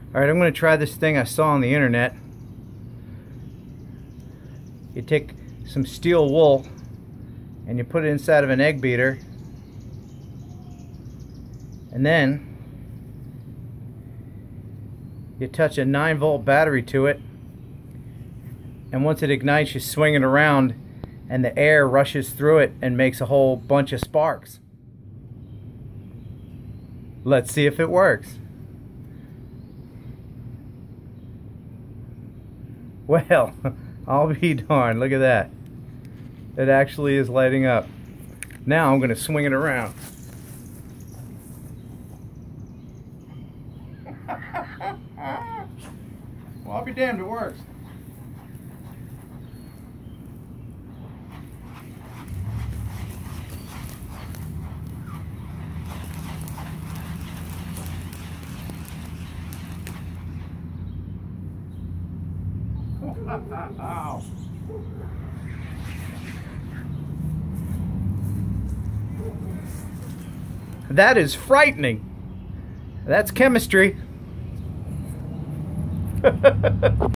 Alright, I'm going to try this thing I saw on the internet. You take some steel wool and you put it inside of an egg beater, and then you touch a 9-volt battery to it, and once it ignites you swing it around and the air rushes through it and makes a whole bunch of sparks. Let's see if it works. Well, I'll be darned, look at that. It actually is lighting up. Now I'm going to swing it around. Well, I'll be damned, it works. Ow. That is frightening. That's chemistry.